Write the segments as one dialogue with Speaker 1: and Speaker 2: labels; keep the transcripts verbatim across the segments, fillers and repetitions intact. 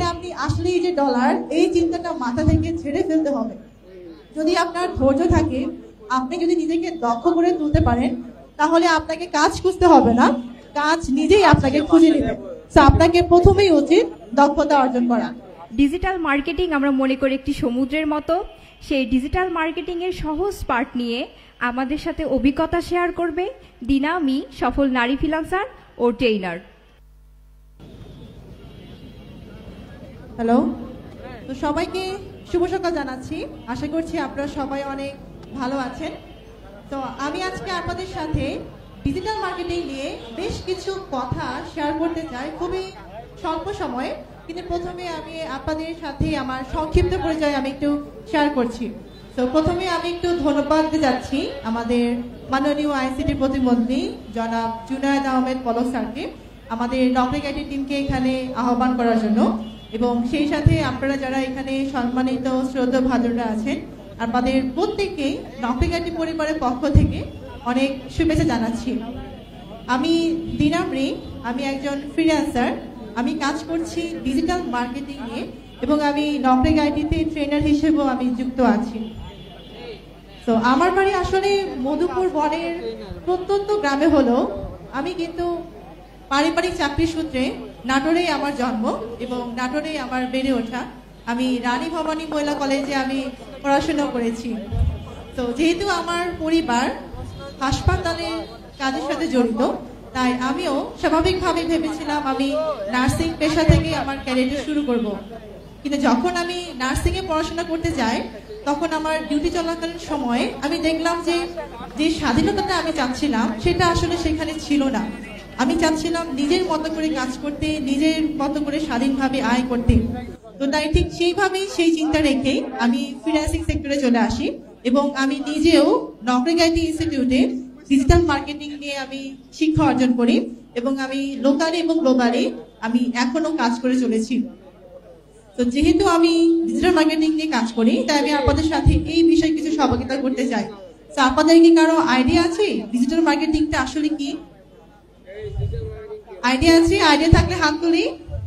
Speaker 1: তাহলে আপনি আসলে এই যে ডলার এই চিন্তাটা মাথা থেকে ছেড়ে ফেলতে হবে। যদি আপনার ধৈর্য থাকে, আপনি যদি নিজেকে দক্ষ করে তুলতে পারেন, তাহলে আপনাকে কাজ খুঁজতে হবে না, কাজ নিজেই আপনাকে খুঁজে নেবে। তো আপনাকে প্রথমেই উচিত দক্ষতা অর্জন করা।
Speaker 2: ডিজিটাল মার্কেটিং আমরা মনে করি একটি সমুদ্রের মতো। সেই ডিজিটাল মার্কেটিং এর সহজ পার্ট নিয়ে আমাদের সাথে অভিজ্ঞতা শেয়ার করবে দিনা মি, সফল নারী ফ্রিল্যান্সার ও ট্রেইনার।
Speaker 1: হ্যালো, তো সবাইকে শুভ সকাল জানাচ্ছি। আশা করছি আপনারা সবাই অনেক ভালো আছেন। তো আমি আজকে আপনাদের সাথে ডিজিটাল মার্কেটিং নিয়ে বেশ কিছু কথা শেয়ার করতে চাই, খুবই স্বল্প সময়ে। কিন্তু প্রথমে আমি আপনাদের সাথে আমার সংক্ষিপ্ত পরিচয় আমি একটু শেয়ার করছি। তো প্রথমে আমি একটু ধন্যবাদ দিতে যাচ্ছি আমাদের মাননীয় আইসিটি প্রতিমন্ত্রী জনাব জুনায়েদ আহমেদ পলক স্যারকে, আমাদের নকরিক আইটি টিমকে এখানে আহ্বান করার জন্য, এবং সেই সাথে আপনারা যারা এখানে সম্মানিত শ্রদ্ধা ভাজনরা আছেন, আপনাদের প্রত্যেককেই নকরিক আইটি পরিবারের পক্ষ থেকে অনেক শুভেচ্ছা জানাচ্ছি। আমি দিনামরি, আমি একজন ফ্রিল্যান্সার। আমি কাজ করছি ডিজিটাল মার্কেটিং নিয়ে এবং আমি নকরিক আইটিতে ট্রেনার হিসেবেও আমি যুক্ত আছি। তো আমার বাড়ি আসলে মধুপুর বনের প্রত্যন্ত গ্রামে হলো, আমি কিন্তু পারিবারিক চাকরি সূত্রে নাটোরেই আমার জন্ম এবং নাটোরেই আমার বেড়ে ওঠা। আমি রানী ভবানী মহিলা কলেজে আমি পড়াশোনা করেছি। তো যেহেতু আমার পরিবার হাসপাতালের কাজের সাথে জড়িত, তাই আমিও স্বাভাবিকভাবে ভেবেছিলাম আমি নার্সিং পেশা থেকে আমার ক্যারিয়ার শুরু করব। কিন্তু যখন আমি নার্সিং এ পড়াশোনা করতে যাই, তখন আমার ডিউটি চলাকালীন সময়ে আমি দেখলাম যে যে স্বাধীনতাটা আমি চাচ্ছিলাম সেটা আসলে সেখানে ছিল না। আমি চাচ্ছিলাম নিজের মতো করে কাজ করতে, নিজের মতো করে স্বাধীনভাবে আয় করতে। তো তাই ঠিক সেইভাবেই সেই চিন্তা রেখেই আমি ফ্রিল্যান্সিং সেক্টরে চলে আসি এবং আমি নিজেও নকরিক আইটি ইনস্টিটিউটে ডিজিটাল মার্কেটিং নিয়ে আমি শিক্ষা অর্জন করি এবং আমি লোকালি এবং গ্লোবালি আমি এখনো কাজ করে চলেছি। তো যেহেতু আমি ডিজিটাল মার্কেটিং নিয়ে কাজ করি, তাই আমি আপনাদের সাথে এই বিষয়ে কিছু সহযোগিতা করতে চাই। তো আপনাদের কি কারো আইডিয়া আছে ডিজিটাল মার্কেটিংটা আসলে কি? আইডিয়া আছে? আইডিয়া থাকলে হাত তুলি।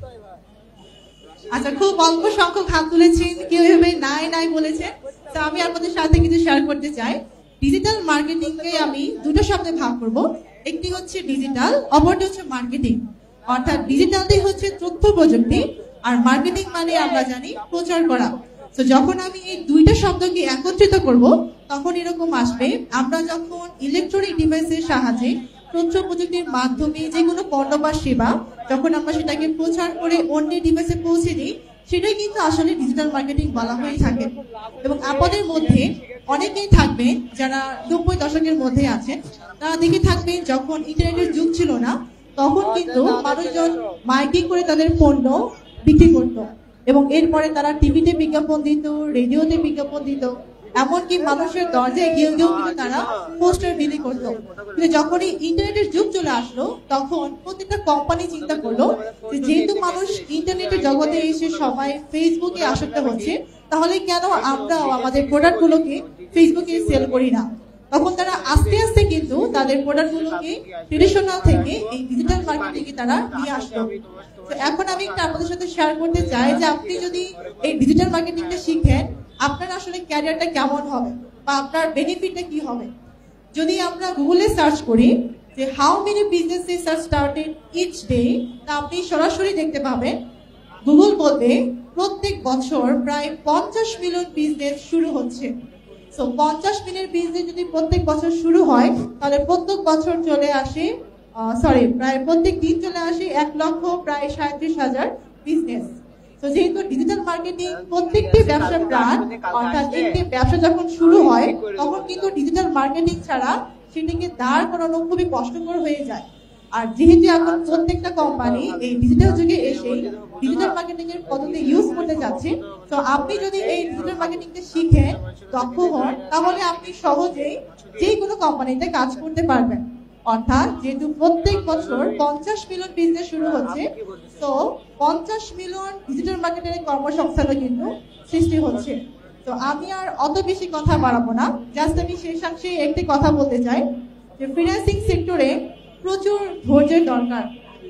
Speaker 1: আচ্ছা, খুব অল্প সংখ্যক হাত তুলেছেন, কেউ এভাবে নাই নাই বলেছে। তো আমি আপনাদের সাথে কিছু শেয়ার করতে চাই। ডিজিটাল মার্কেটিং কে আমি দুটো শব্দে ভাগ করব। একটি হচ্ছে ডিজিটাল, অপরটি হচ্ছে মার্কেটিং। অর্থাৎ ডিজিটালটাই হচ্ছে তথ্য প্রযুক্তি আর মার্কেটিং মানে আমরা জানি প্রচার করা। তো যখন আমি এই দুইটা শব্দকে একত্রিত করব, তখন এরকম আসবে, আমরা যখন ইলেকট্রনিক ডিভাইসের সাহায্যে তথ্য প্রযুক্তির মাধ্যমে যে কোনো পণ্য বা সেবা যখন আমরা সেটাকে প্রচার করে অন্যের ডিভাইসে পৌঁছে দিই, সেটাই কিন্তু আসলে ডিজিটাল মার্কেটিং বলা হয়ে থাকে। এবং আপনাদের মধ্যে অনেকেই থাকবেন যারা নব্বই দশকের মধ্যে আছেন, তারা দেখে থাকবেন যখন ইন্টারনেটের যুগ ছিল না, তখন কিন্তু মানুষজন মাইকিং করে তাদের পণ্য বিক্রি করত এবং এরপরে তারা টিভিতে বিজ্ঞাপন দিত, রেডিওতে বিজ্ঞাপন দিত, এমনকি মানুষের দরজায় গিয়ে গিয়েও কিন্তু তারা পোস্টার বিলি করতো। কিন্তু যখনই ইন্টারনেটের যুগ চলে আসলো, তখন প্রত্যেকটা কোম্পানি চিন্তা করলো যে যেহেতু মানুষ ইন্টারনেটের জগতে এসে সবাই ফেসবুকে আসক্ত হচ্ছে, তাহলে কেন আমরা আমাদের প্রোডাক্ট গুলোকে ফেসবুকে সেল করি না। তখন তারা আস্তে আস্তে কিন্তু তাদের প্রোডাক্ট গুলোকে ট্রেডিশনাল থেকে এই ডিজিটাল মার্কেটিংয়ে তারা নিয়ে আসলো। তো এখন আমি একটা আপনাদের সাথে শেয়ার করতে চাই যে আপনি যদি এই ডিজিটাল মার্কেটিংটা শিখেন, আপনার আসলে ক্যারিয়ারটা কেমন হবে বা আপনার বেনিফিটটা কি হবে। যদি আমরা গুগলে সার্চ করি যে how many businesses are started each day, তা আপনি সরাসরি দেখতে পাবেন গুগল বলবে প্রত্যেক বছর প্রায় পঞ্চাশ মিলিয়ন বিজনেস শুরু হচ্ছে। সো পঞ্চাশ মিলিয়ন বিজনেস যদি প্রত্যেক বছর শুরু হয়, তাহলে প্রত্যেক বছর চলে আসে সরি প্রায় প্রত্যেক দিন চলে আসে এক লক্ষ প্রায় সাঁত্রিশ হাজার বিজনেস। তো যেহেতু ডিজিটাল মার্কেটিং প্রত্যেকটি ব্যবসার প্রাণ, অর্থাৎ একটি ব্যবসা যখন শুরু হয় তখন কিন্তু ডিজিটাল মার্কেটিং ছাড়া সেটিকে দাঁড় করানো খুবই কষ্টকর হয়ে যায়। আর যেহেতু এখন প্রত্যেকটা কোম্পানি এই ডিজিটাল যুগে এসে ডিজিটাল মার্কেটিং এর পদ্ধতি ইউজ করতে যাচ্ছে, তো আপনি যদি এই ডিজিটাল মার্কেটিংটা শিখে দক্ষ হন, তাহলে আপনি সহজেই যে কোনো কোম্পানিতে কাজ করতে পারবেন। অর্থাৎ যেহেতু প্রত্যেক বছর পঞ্চাশ মিলিয়ন বিজনেস শুরু হচ্ছে, তো পঞ্চাশ মিলিয়ন ডিজিটাল মার্কেটিং কর্মসংস্থানও কিন্তু সৃষ্টি হচ্ছে। তো আমি আর অত বেশি কথা বাড়াবো না, জাস্ট আমি শেষাংশে একটি কথা বলতে চাই যে ফ্রিল্যান্সিং সেক্টরে প্রচুর ধৈর্যের দরকার।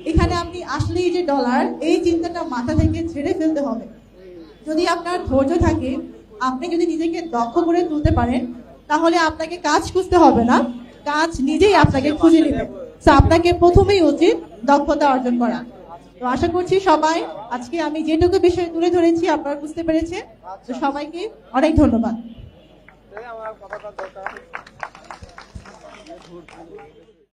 Speaker 1: এখানে আপনি আসলেই যে ডলার, এই চিন্তাটা মাথা থেকে ছেড়ে ফেলতে হবে। যদি আপনার ধৈর্য থাকে, আপনি যদি নিজেকে দক্ষ করে তুলতে পারেন, তাহলে আপনাকে কাজ খুঁজতে হবে না, কাজ নিজেই আপনাকে খুঁজে নেবে। তো আপনাকে প্রথমেই উচিত দক্ষতা অর্জন করা। তো আশা করছি সবাই আজকে আমি যেটুকু বিষয় তুলে ধরেছি আপনারা বুঝতে পেরেছেন। তো সবাইকে অনেক ধন্যবাদ।